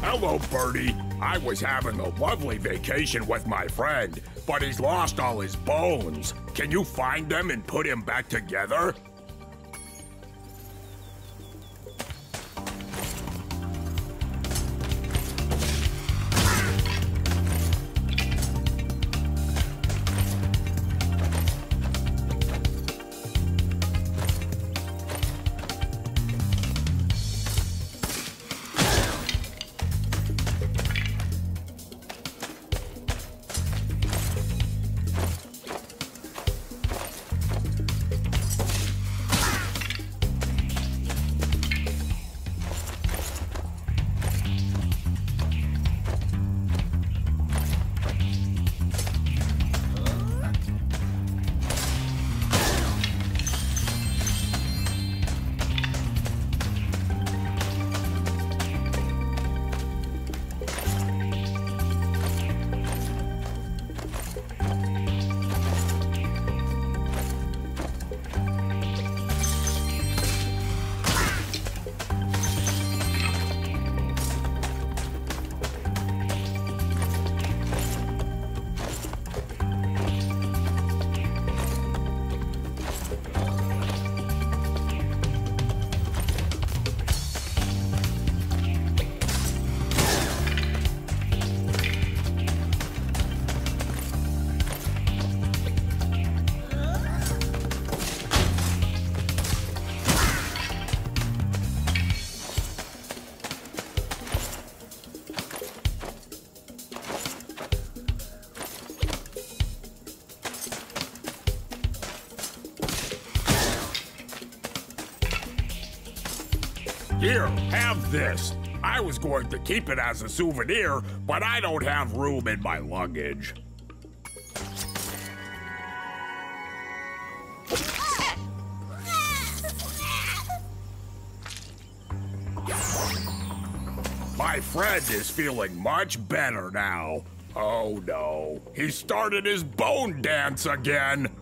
Hello, Birdie. I was having a lovely vacation with my friend, but he's lost all his bones. Can you find them and put him back together? Here, have this. I was going to keep it as a souvenir, but I don't have room in my luggage. My friend is feeling much better now. Oh no, he started his bone dance again.